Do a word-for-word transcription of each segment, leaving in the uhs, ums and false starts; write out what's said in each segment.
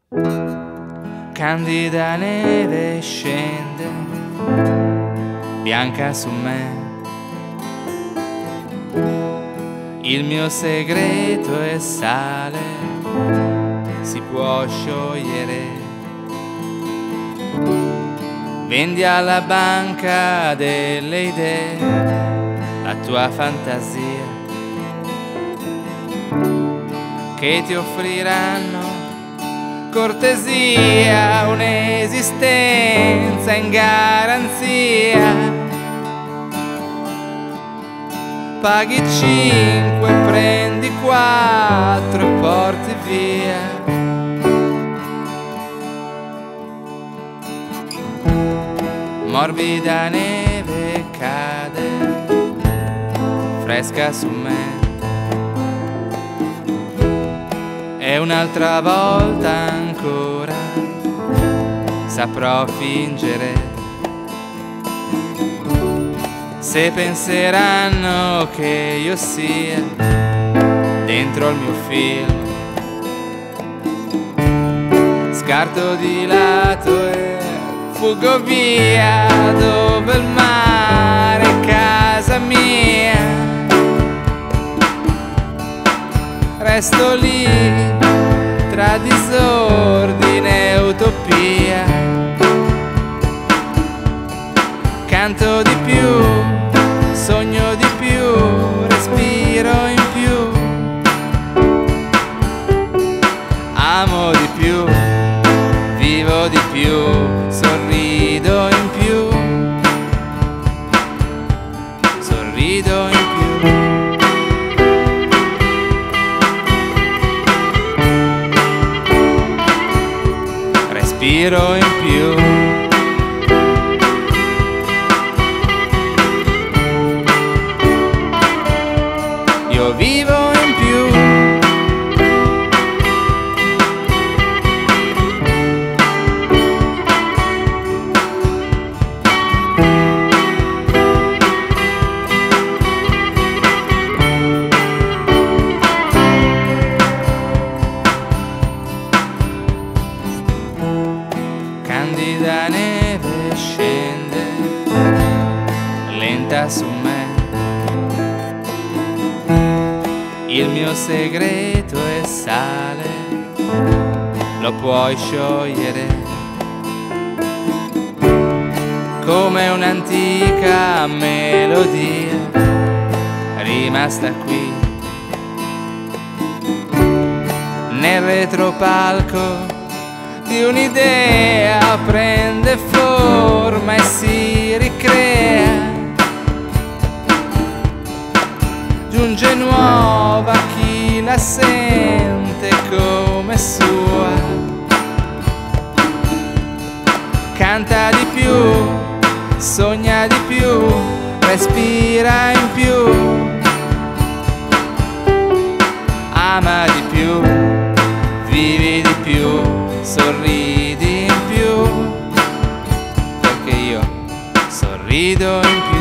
Candida neve scende, bianca su me. Il mio segreto è sale, si può sciogliere. Vendi alla banca delle idee la tua fantasia, che ti offriranno cortesia, un'esistenza in garanzia. Paghi cinque, prendi quattro e porti via. Morbida neve cade, fresca su me. E un'altra volta ancora saprò fingere. Se penseranno che io sia dentro il mio film, scarto di lato e fuggo via, dove il mare è casa mia. Resto lì tra disordine e utopia. Canto di più, sogno di più, respiro in più, amo di più, vivo di più, sorrido in più, sorrido in più. Respiro in più. Io vivo in più. Candida neve scende, lenta su me. Il mio segreto è sale, lo puoi sciogliere. Come un'antica melodia rimasta qui nel retropalco di un'idea, prende forma e si ricrea. Giunge nuova chi la sente come sua. Canta di più, sogna di più, respira in più, ama di più, vivi di più, sorridi in più, perché io sorrido in più.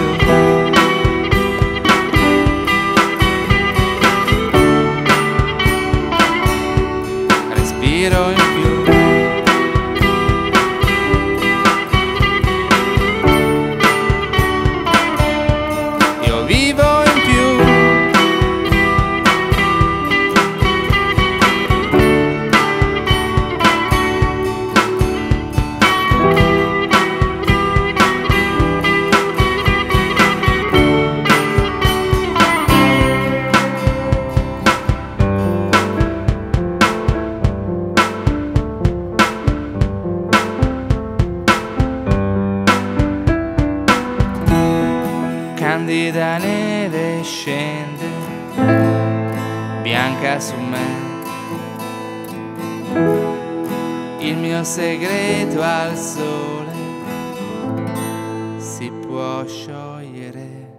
Respiro in più. Io vivo in più. Candida neve scende, bianca su me. Il mio segreto al sole si può sciogliere.